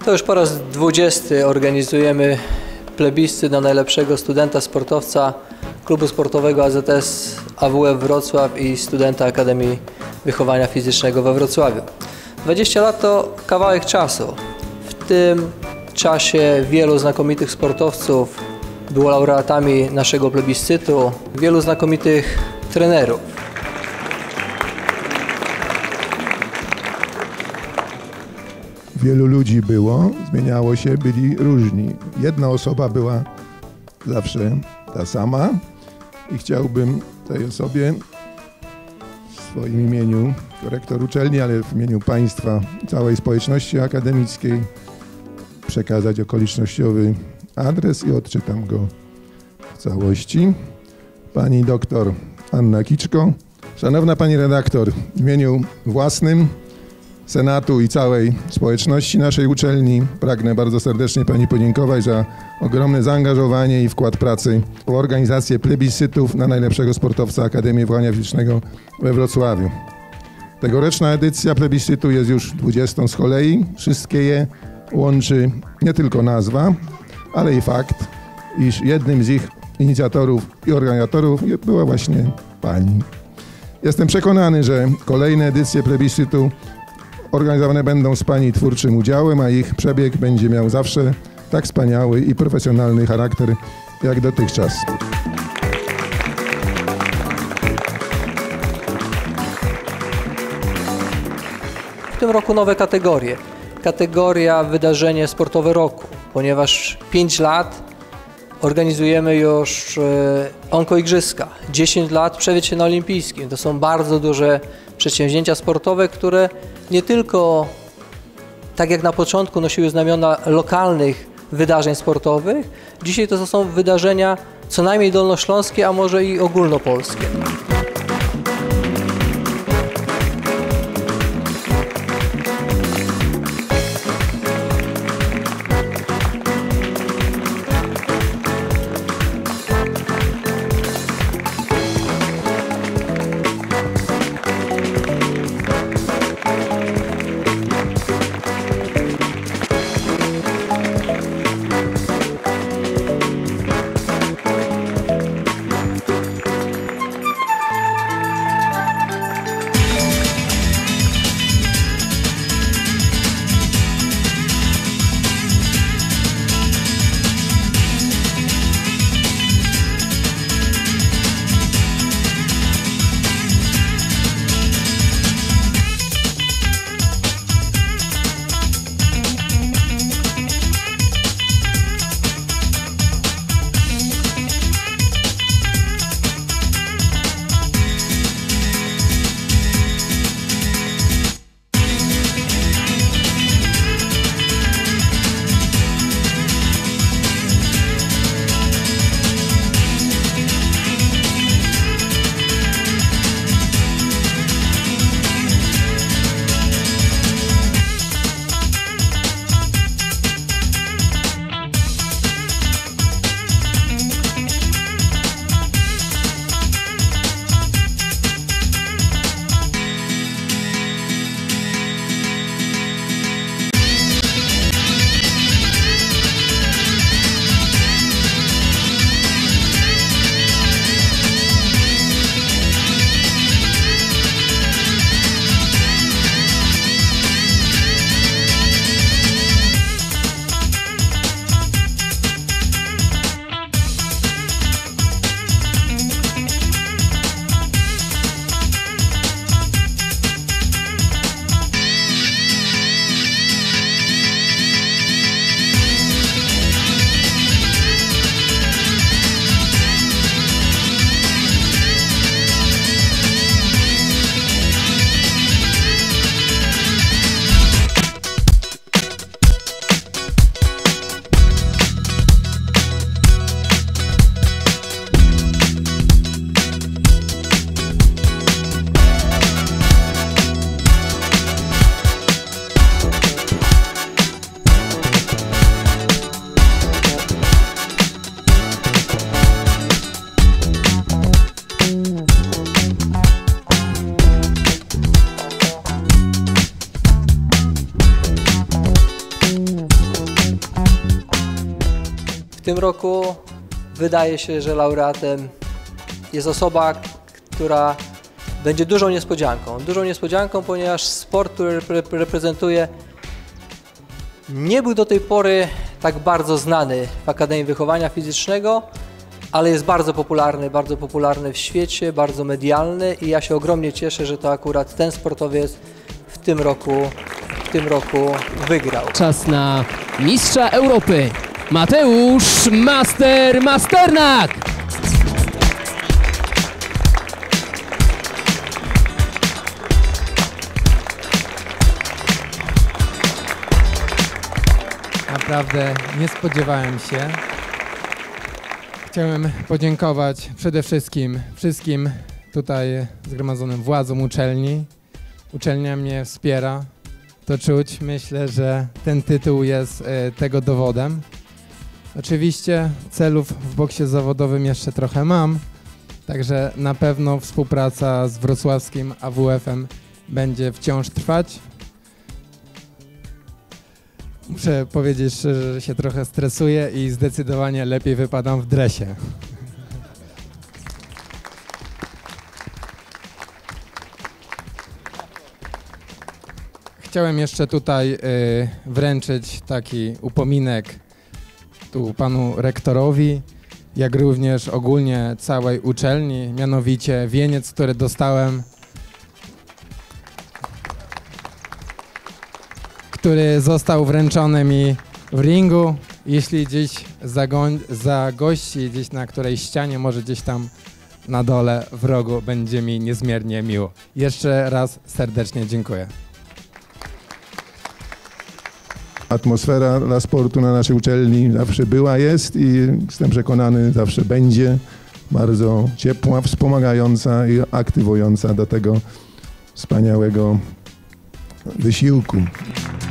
To już po raz 20 organizujemy plebiscyt na najlepszego studenta sportowca Klubu Sportowego AZS AWF Wrocław i studenta Akademii Wychowania Fizycznego we Wrocławiu. 20 lat to kawałek czasu. W tym czasie wielu znakomitych sportowców było laureatami naszego plebiscytu, wielu znakomitych trenerów. Wielu ludzi było, zmieniało się, byli różni. Jedna osoba była zawsze ta sama i chciałbym tej osobie w swoim imieniu, rektor uczelni, ale w imieniu państwa, całej społeczności akademickiej przekazać okolicznościowy adres i odczytam go w całości. Pani doktor Anna Kiczko. Szanowna pani redaktor, w imieniu własnym, Senatu i całej społeczności naszej uczelni pragnę bardzo serdecznie pani podziękować za ogromne zaangażowanie i wkład pracy w organizację plebiscytów na najlepszego sportowca Akademii Wychowania Fizycznego we Wrocławiu. Tegoroczna edycja plebiscytu jest już 20 z kolei. Wszystkie je łączy nie tylko nazwa, ale i fakt, iż jednym z ich inicjatorów i organizatorów była właśnie pani. Jestem przekonany, że kolejne edycje plebiscytu organizowane będą z pani twórczym udziałem, a ich przebieg będzie miał zawsze tak wspaniały i profesjonalny charakter jak dotychczas. W tym roku nowe kategorie. Kategoria wydarzenie sportowe roku, ponieważ 5 lat organizujemy już onkoigrzyska, 10 lat przewietrze na olimpijskim. To są bardzo duże przedsięwzięcia sportowe, które nie tylko, tak jak na początku, nosiły znamiona lokalnych wydarzeń sportowych, dzisiaj to są wydarzenia co najmniej dolnośląskie, a może i ogólnopolskie. tym roku wydaje się, że laureatem jest osoba, która będzie dużą niespodzianką. Dużą niespodzianką, ponieważ sport, który reprezentuje, nie był do tej pory tak bardzo znany w Akademii Wychowania Fizycznego, ale jest bardzo popularny w świecie, bardzo medialny i ja się ogromnie cieszę, że to akurat ten sportowiec w tym roku wygrał. Czas na mistrza Europy, Mateusz Masternak! Naprawdę nie spodziewałem się. Chciałem podziękować przede wszystkim tutaj zgromadzonym władzom uczelni. Uczelnia mnie wspiera, to czuć. Myślę, że ten tytuł jest tego dowodem. Oczywiście celów w boksie zawodowym jeszcze trochę mam, także na pewno współpraca z wrocławskim AWF-em będzie wciąż trwać. Muszę powiedzieć szczerze, że się trochę stresuję i zdecydowanie lepiej wypadam w dresie. Chciałem jeszcze tutaj wręczyć taki upominek tu panu rektorowi, jak również ogólnie całej uczelni, mianowicie wieniec, który dostałem, który został wręczony mi w ringu. Jeśli gdzieś zagości gdzieś na którejś ścianie, może gdzieś tam na dole w rogu, będzie mi niezmiernie miło. Jeszcze raz serdecznie dziękuję. Atmosfera dla sportu na naszej uczelni zawsze była, jest i jestem przekonany, zawsze będzie bardzo ciepła, wspomagająca i aktywująca do tego wspaniałego wysiłku.